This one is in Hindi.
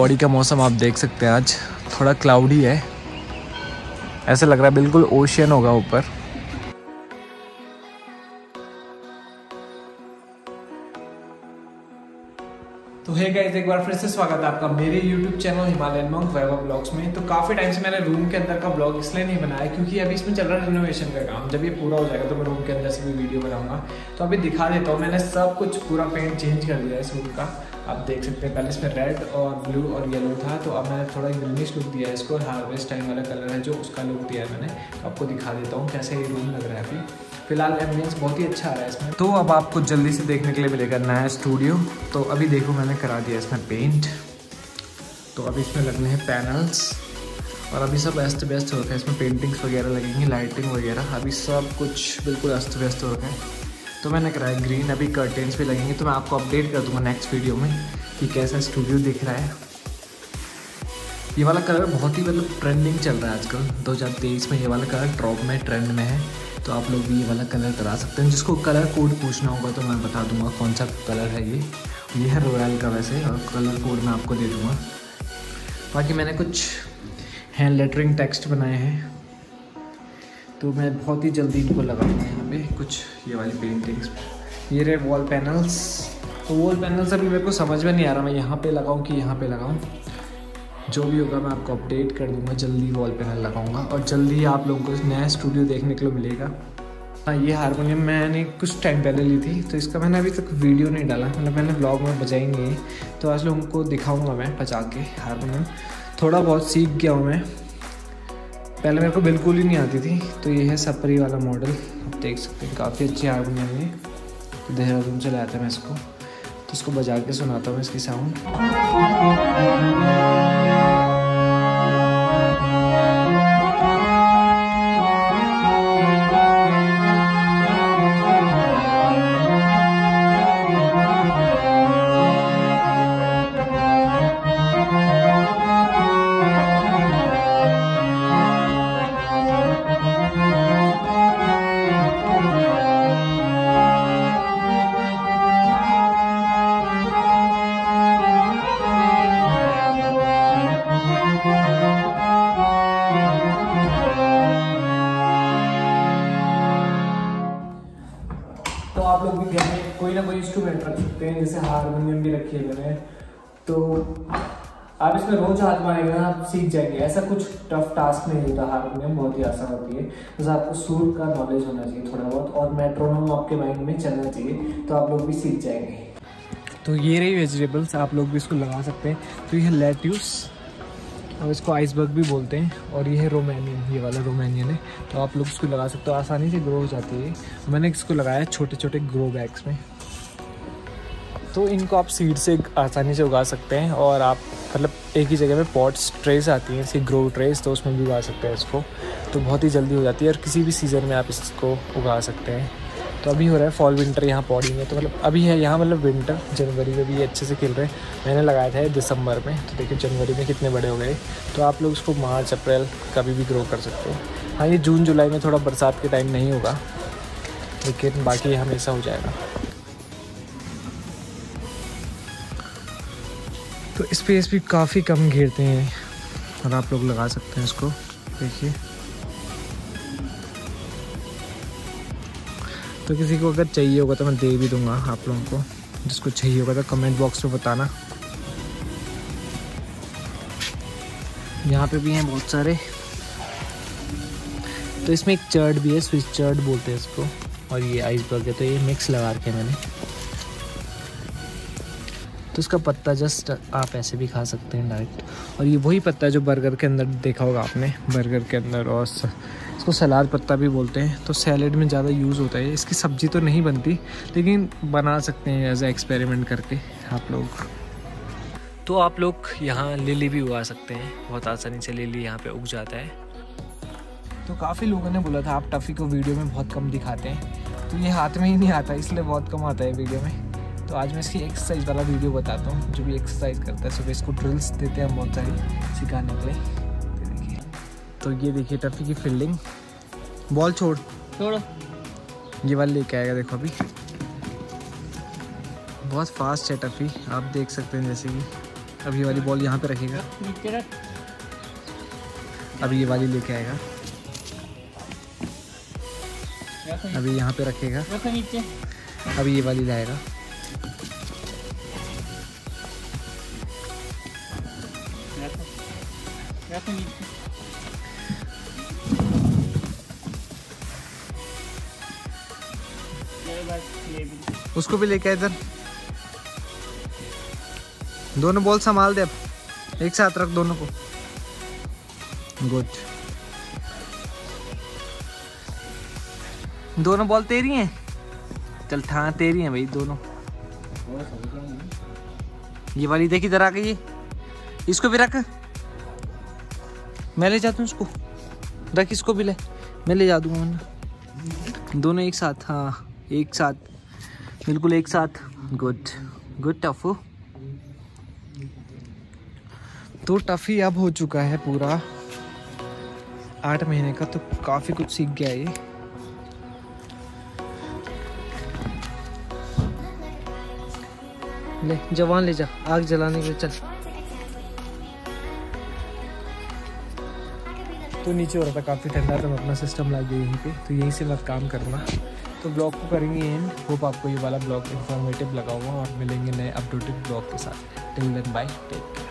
पौड़ी का मौसम आप देख सकते हैं, आज थोड़ा क्लाउडी है, ऐसे लग रहा है बिल्कुल ओशियन होगा ऊपर। तो हे गाइस, एक बार फिर से स्वागत है आपका मेरे YouTube channel Himalayan monk Vaibhav blogs में। तो काफ़ी टाइम से मैंने रूम के अंदर का ब्लॉग इसलिए नहीं बनाया क्योंकि अभी इसमें चल रहा है रिनोवेशन का काम। जब ये पूरा हो जाएगा तो मैं रूम के अंदर से भी वीडियो बनाऊंगा। तो अभी दिखा देता हूँ, मैंने सब कुछ पूरा पेंट चेंज कर दिया है इस रूम का। आप देख सकते हैं, पहले इसमें रेड और ब्लू और येलो था, तो अब मैंने थोड़ा ग्रीनिश लुक दिया है इसको। हार्वेस्ट टाइम वाला कलर है जो, उसका लुक दिया है मैंने। तो आपको दिखा देता हूँ कैसे ये रूम लग रहा है अभी। फिलहाल एम्बियंस बहुत ही अच्छा आ रहा है इसमें। तो अब आपको जल्दी से देखने के लिए मिलेगा नया स्टूडियो। तो अभी देखो, मैंने करा दिया इसमें पेंट। तो अभी इसमें लगने हैं पैनल्स और अभी सब अस्त व्यस्त हो रखा है। इसमें पेंटिंग्स वगैरह लगेंगी, लाइटिंग वगैरह, अभी सब कुछ बिल्कुल अस्त व्यस्त हो रखा है। तो मैंने कराया ग्रीन, अभी कर्टेंस भी लगेंगे। तो मैं आपको अपडेट कर दूंगा नेक्स्ट वीडियो में कि कैसा स्टूडियो दिख रहा है। ये वाला कलर बहुत ही मतलब ट्रेंडिंग चल रहा है आजकल 2023 में। ये वाला कलर टॉप में ट्रेंड में है, तो आप लोग भी ये वाला कलर करा सकते हैं। जिसको कलर कोड पूछना होगा तो मैं बता दूंगा कौन सा कलर है। ये है रॉयल का वैसे, और कलर कोड मैं आपको दे दूंगा। बाकी मैंने कुछ हैंड लेटरिंग टेक्स्ट बनाए हैं, तो मैं बहुत ही जल्दी इनको लगाऊंगा यहाँ पे कुछ ये वाली पेंटिंग्स। ये रहे वॉल पैनल्स। तो वॉल पैनल्स अभी मेरे को समझ में नहीं आ रहा मैं यहाँ पे लगाऊँ कि यहाँ पे लगाऊँ। जो भी होगा मैं आपको अपडेट कर दूंगा। जल्दी वॉल पैनल लगाऊंगा और जल्दी ही आप लोगों को नया स्टूडियो देखने के लिए मिलेगा। हाँ, ये हारमोनियम मैंने कुछ टाइम पहले ली थी, तो इसका मैंने अभी तक वीडियो नहीं डाला। मतलब मैंने ब्लॉग में बजाई नहीं है, तो आज लोगों को दिखाऊंगा मैं बजा के हारमोनियम। थोड़ा बहुत सीख गया हूँ मैं, पहले मेरे को बिल्कुल ही नहीं आती थी। तो ये है सपरी वाला मॉडल, आप देख सकते हैं। काफ़ी अच्छी हारमोनियम है, तो देहरादून से लाया था मैं इसको। तो इसको बजा के सुनाता हूँ इसकी साउंड। तो आप लोग भी घर में कोई ना कोई इंस्ट्रूमेंट रख सकते हैं, जैसे हारमोनियम भी रखी है मैंने। तो आप इसमें रोज हाथ मारेंगे ना, आप सीख जाएंगे। ऐसा कुछ टफ टास्क नहीं होता, हारमोनियम बहुत ही आसान होती है। बस आपको सुर का नॉलेज होना चाहिए थोड़ा बहुत, और मेट्रोनोम आपके माइंड में चलना चाहिए, तो आप लोग भी सीख जाएंगे। तो ये रही वेजिटेबल्स, आप लोग भी इसको लगा सकते हैं। तो ये है लेट्यूस, और इसको आइसबर्ग भी बोलते हैं। और ये है रोमानियन, ये वाला रोमानियन है। तो आप लोग इसको लगा सकते हो, आसानी से ग्रो हो जाती है। मैंने इसको लगाया छोटे छोटे ग्रो बैग्स में। तो इनको आप सीड से आसानी से उगा सकते हैं, और आप मतलब एक ही जगह में पॉट्स ट्रेस आती हैं, इसकी ग्रो ट्रेस, तो उसमें भी उगा सकते हैं इसको। तो बहुत ही जल्दी हो जाती है, और किसी भी सीज़न में आप इसको उगा सकते हैं। तो अभी हो रहा है फॉल विंटर यहाँ पौड़ी में। तो मतलब अभी है यहाँ मतलब विंटर, जनवरी में भी ये अच्छे से खिल रहे हैं। मैंने लगाया था दिसंबर में, तो देखिए जनवरी में कितने बड़े हो गए। तो आप लोग इसको मार्च अप्रैल कभी भी ग्रो कर सकते हो। हाँ, ये जून जुलाई में थोड़ा बरसात के टाइम नहीं होगा, लेकिन बाकी हमेशा हो जाएगा। तो स्पेस भी काफ़ी कम घेरते हैं, और आप लोग लगा सकते हैं इसको। देखिए, तो किसी को अगर चाहिए होगा तो मैं दे भी दूंगा आप लोगों को। जिसको चाहिए होगा तो कमेंट बॉक्स में बताना। यहाँ पे भी हैं बहुत सारे। तो इसमें एक चर्ड भी है, स्विस चर्ड बोलते हैं इसको, और ये आइसबर्ग है। तो ये मिक्स लगा रखे मैंने। तो इसका पत्ता जस्ट आप ऐसे भी खा सकते हैं डायरेक्ट। और ये वही पत्ता है जो बर्गर के अंदर देखा होगा आपने, बर्गर के अंदर। और इसको सलाद पत्ता भी बोलते हैं। तो सैलेड में ज़्यादा यूज़ होता है। इसकी सब्ज़ी तो नहीं बनती, लेकिन बना सकते हैं एज ए एक्सपेरिमेंट करके आप लोग। तो आप लोग यहाँ लिली भी उगा सकते हैं, बहुत आसानी से लिली यहाँ पे उग जाता है। तो काफ़ी लोगों ने बोला था आप टफ़ी को वीडियो में बहुत कम दिखाते हैं, तो ये हाथ में ही नहीं आता, इसलिए बहुत कम आता है वीडियो में। तो आज मैं इसकी एक्सरसाइज वाला वीडियो बताता हूँ, जो भी एक्सरसाइज करता है। सुबह इसको ड्रिल्स देते हैं बहुत सारी सिखाने के लिए। तो ये देखिए टफ़ी की फील्डिंग। बॉल छोड़ो, ये वाला लेके आएगा। देखो अभी बहुत फास्ट है टफ़ी, आप देख सकते हैं। जैसे कि अब ये वाली बॉल यहाँ पे रखेगा, नीचे रख। अब ये वाली लेके आएगा, अभी यहाँ पे रखेगा, रख नीचे। अब ये वाली लाएगा, रख नीचे। ये भी उसको भी लेके आ इधर। दोनों बॉल संभाल दे, अब एक साथ रख दोनों को। गुड। दोनों बॉल तेरी हैं? चल हाँ तेरी हैं भाई दोनों। ये वाली देख इधर आ गई है, इसको भी रख, मैं ले जाता हूँ उसको। रख इसको भी ले, मैं ले जा दूंगा वरना। दोनों एक साथ, हाँ एक साथ, बिल्कुल एक साथ। गुड गुड टफू। तो टफी अब हो चुका है पूरा 8 महीने का, तो काफ़ी कुछ सीख गया ये। ले जवान ले जा, आग जलाने के लिए चल। तो नीचे हो रहा था काफ़ी ठंडा, तो मैं अपना सिस्टम ला गया यहीं पे, तो यहीं से मैं काम करना। तो ब्लॉग को करेंगे एंड। होप आपको ये वाला ब्लॉग इन्फॉर्मेटिव लगा होगा और मिलेंगे नए अपडेटेड ब्लॉग के साथ। Till then bye, take care.